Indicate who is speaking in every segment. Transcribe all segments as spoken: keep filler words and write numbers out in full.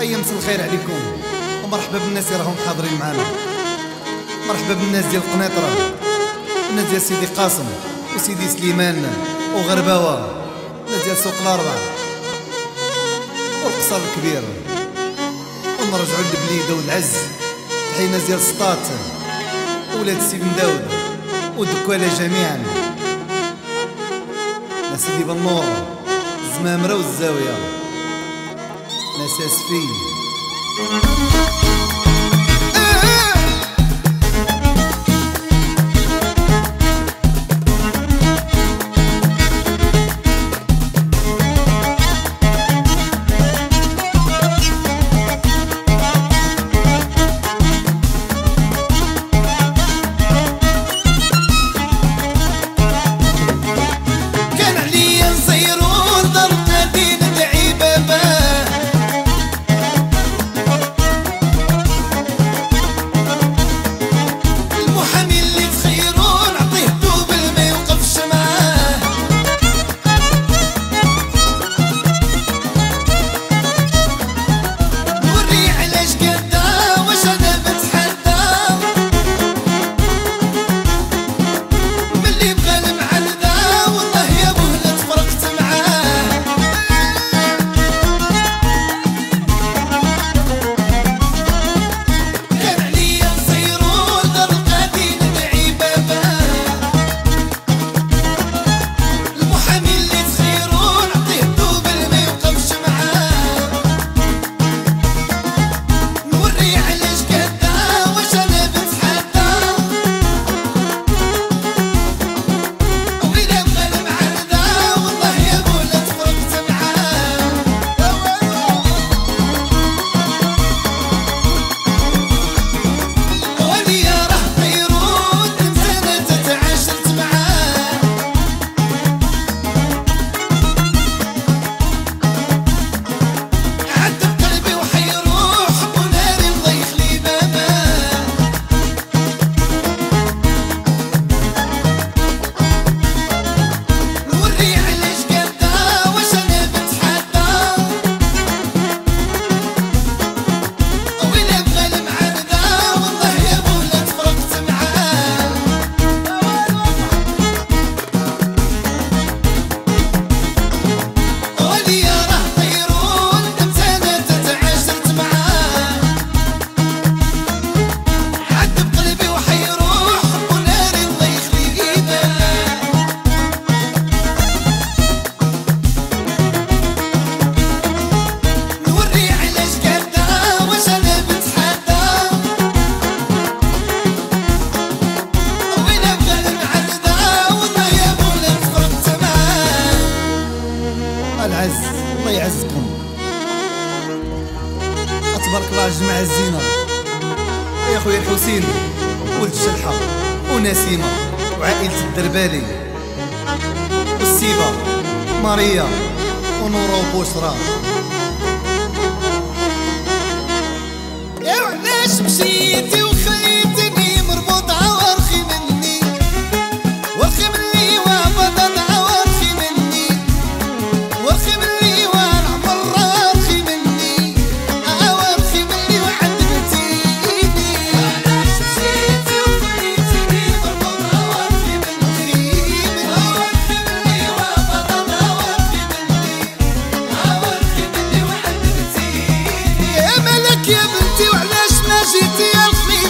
Speaker 1: أي مساء الخير عليكم ومرحبا بالناس اللي راهم حاضرين معنا. مرحبا بالناس ديال قنيطرة، الناس ديال سيدي قاسم وسيدي سليمان وغرباوة، الناس ديال سوق الأربعة والقصر الكبير، ونرجعوا للبليدة والعز. تحية الناس ديال سطات وولاد السي بن داود ودكوالة جميعا، ناس سيدي بن نور الزمامرة والزاوية، ناس اسفي العز. الله يعزكم، تبارك الله على الجماعة الزينة. يا خويا الحسين ولد الشلحة ونسيمة وعائلة الدربالي والسيبة ماريا ونورة وبشرى.
Speaker 2: يا علاش مشيتي وخليتني مربوطة وارخي مني، وارخي مني وابدا وارخي مني، وارخي مني والعمر وارخي مني، وارخي مني وعذبتيني. علاش مشيتي وخليتني مربوطة وارخي مني، وارخي مني وابدا وارخي مني، وارخي مني وعذبتيني. يا ملك يا بنتي وعلاش ما جيتي يا الخير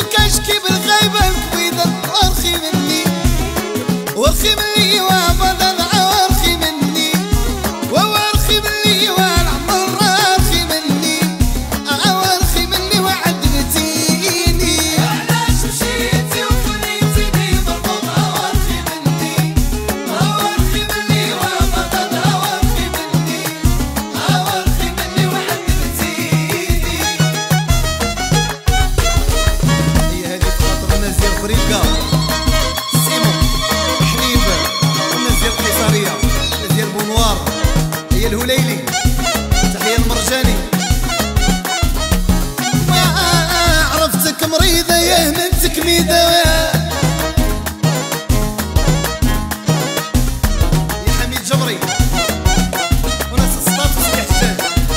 Speaker 2: كشكي بالغيبة الكبيدة وارخي مني وارخي مني وابدا وارخي مني وارخي مني والعمر ارخي مني وارخي مني وعدلتيني علاش مشيتي وخليتيني مربوطة وارخي مني وارخي مني وابدا وارخي مني وارخي مني وعدلتيني.
Speaker 1: هي هذه خاطر الناس ديال افريقيا سيمو حليب والناس ديال القيصريه الناس ديال بونوار هي الهليلي تحيه المرجاني.
Speaker 2: ما عرفتك مريضة يا همتك ميدة
Speaker 1: يا حميد جمري وناس السطاط وسيدي حجاج.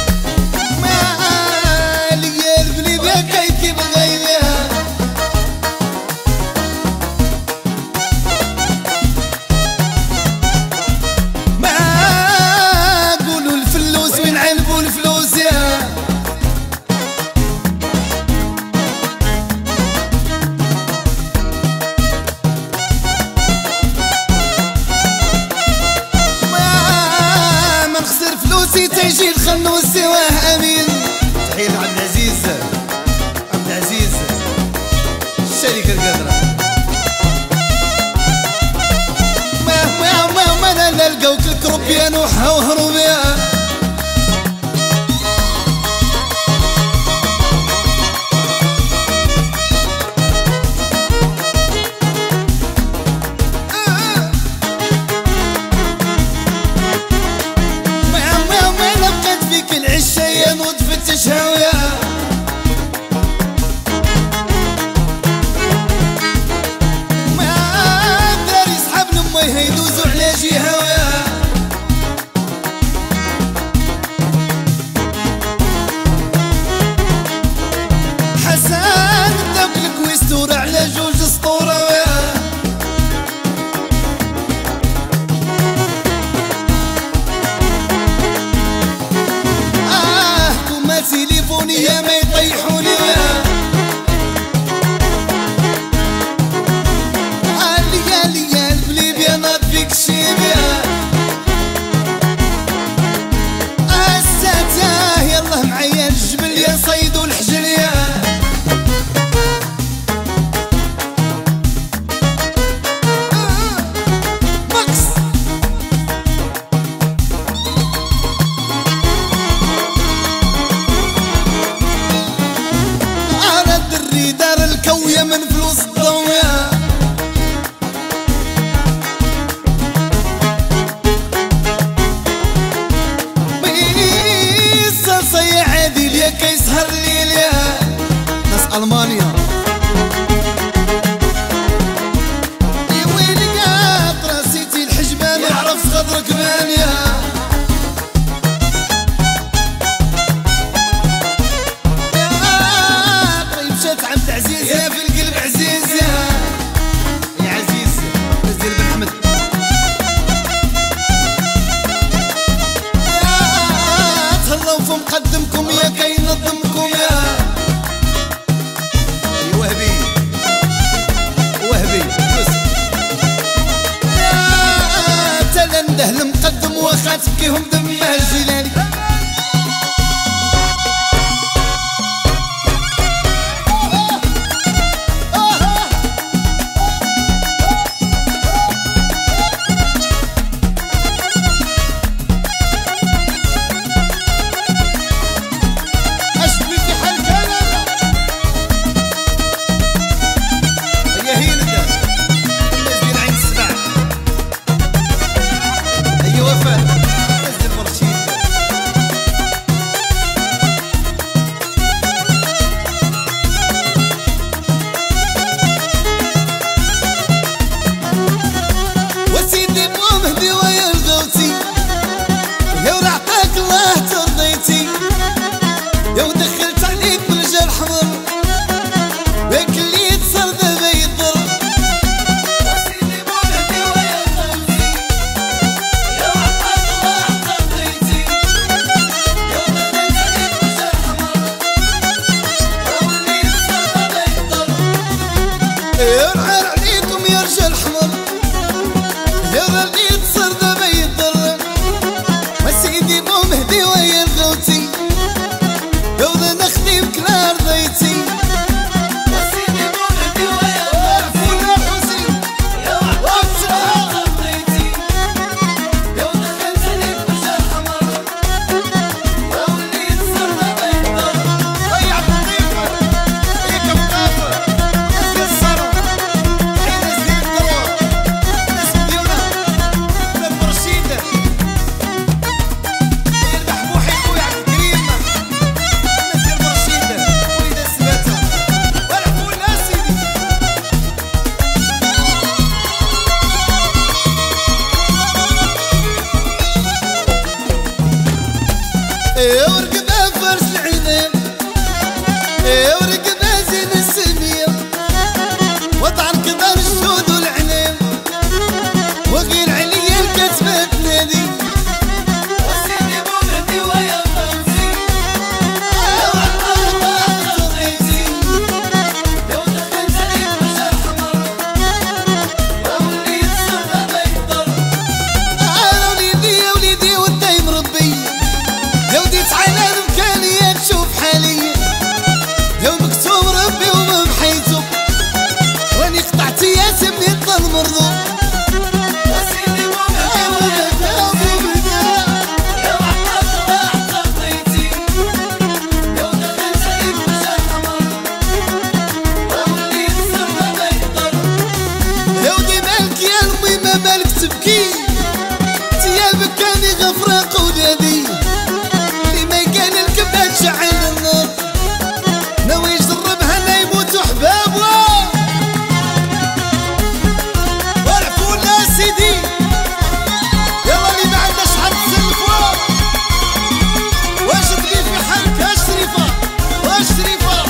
Speaker 2: ما ليا البليد يا كيكي بغيلها ما قولوا الفلوس وين علبوا الفلوس يا ما ما نخسر فلوسي تيجي الخنوس سواه امين.
Speaker 1: تحيه لعبد العزيز عبد العزيز الشركه القادره.
Speaker 2: ما ما ما ما انا نلقاوك الكروبيان وهروب يا ما ما ما انا بقيت فيك العشاية وتفتش هاوية ما الدراري صحاب لما يدوزوا على جهة ويا حسن داك الكويستور على جوج سطورة ويا آه كوما تليفوني يا ما يطيحوني ويا ليا ليا البليب يا ناض فيك الشيب يا الساتاه يالله معايا الجبل يا صيد والحجر يا ماكس انا الدري دار الكوية من فلوس الضوية ميسا صيع عادل يا كيسهر الليل يا
Speaker 1: ناس المانيا
Speaker 2: يا ويلي يا طراسيتي الحجبان يعرف صدرك مان يا يا طيب شات عبد العزيز يا في القلب عزيز يا
Speaker 1: يا عزيز ناس ديال بن احمد.
Speaker 2: يا تهلاو في مقدمكم يا كينظمكم يا
Speaker 1: يا وهبي وهبي بس
Speaker 2: يا تلنده المقدم واخا تبكيهم دمه الجيلاني اشبي في حال كندا
Speaker 1: هي هي ندى الناس ديال عين السبع. هي وفاء الناس ديال برشيد
Speaker 2: يرعر عليكم يا رجال حمر يا غالي تصر دابا يضر وسيدي بو مهدي ويا الغوتي يوضا نخدم كلا رضيتي وسيدي بو مهدي ويا الغوتي ولا حسين يا وحوش رضيتي يوضا نخدم رجال حمر يا ولي تصر دابا يضر ضيع بالضيفة هيك بقافة ناس الصرو حين ناس ديال الدروع ناس مديونة بلاد برشيدة هي المحبوحي خويا عبد الكريم ناس ديال برشيدة وليدة السباتة والعفو لا سيدي ايه ورقبها فرس العينين ايه ورقبها زين السمية وطعن كبار الشهود والعنين وغير عليا الكتبة تنادي وسيدي بو مهدي ويا الغوتي يا وحدة رضيتي يا ودخلت عليك رجال حمر يا ولي تصر دابا يضر انا وليدي يا وليدي والدايم ربي يا ودي تعالى بمكاني تشوف حالي يا مكتوب ربي وما محيته واني قطعت ياسم من الظل مرضو وسيدي بو مهدي يا وحدة رضيتي يا ودخلت عليك رجال حمر يا ولي تصر دابا يضر يا ودي مالك يا امي ما بالك تبكي ثيابك كاني غفراق ولادي اللي ما كان الكبه تشعل النار ناوي يجربها لا يموتوا حبابه والعفو لا سيدي يلا اللي ما عندهاش حد تسلفوا واش تبي في حالك يا شريفه واش شريفه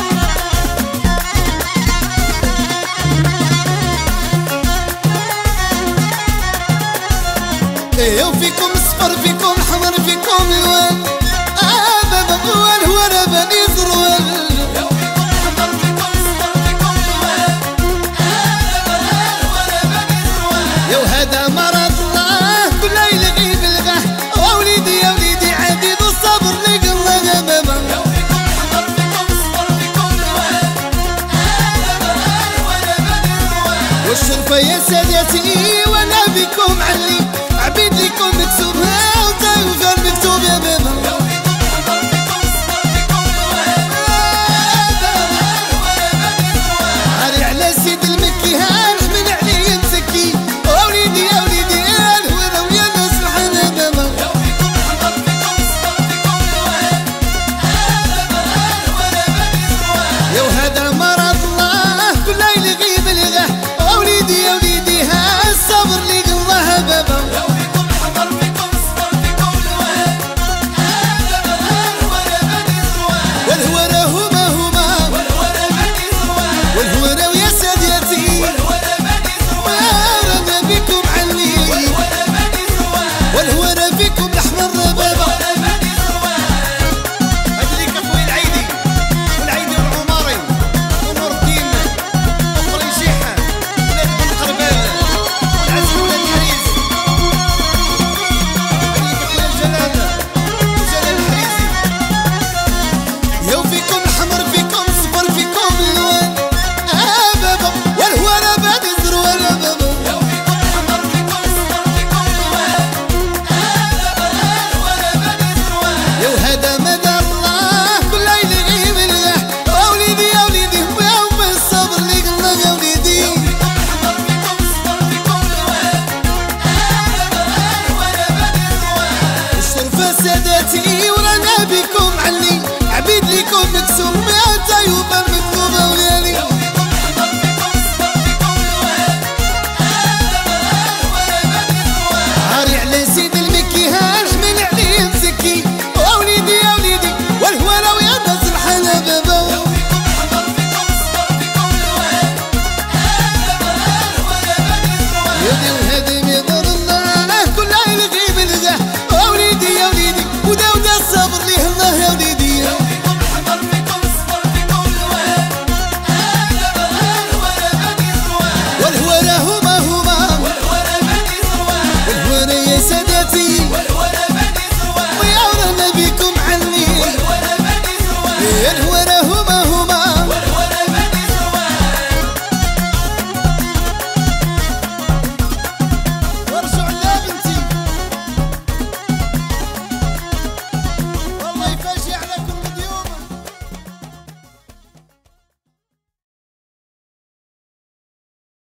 Speaker 2: ايه وفيكم صفر فيكم حمر فيكم الوان اه بابا بوال هو انا بني زروال يا وفيكم حمر فيكم صفر فيكم الوان اه بابا هو انا بني زروال يا وهذا مرض الله كل يلغي بالغاه ووليدي يا وليدي عديد الصبر لك الله يا بابا يا وفيكم حمر فيكم صفر فيكم الوان اه بابا هو انا بني زروال والشرفه يا سادتي وانا بكم علي عبيد ليكم مكتوبها وطايوفها المكتوب يا بابا يا وفيكم حمر فيكم صفر فيكم الوان عاري على سيد المكي هنحمل عليه مسكي وليدي يا وليدي يا الهويرة ويا الناس الحنا يا بابا يا وفيكم حمر فيكم صفر فيكم الوان يا وهذا مرض الله كل يلغي بالغاه وليدي يا وليدي ها الصبر ليك الله يا بابا يا وفيكم حمر فيكم صفر فيكم الوان والهوارة هما هما والهوارة بني زروال والهوارة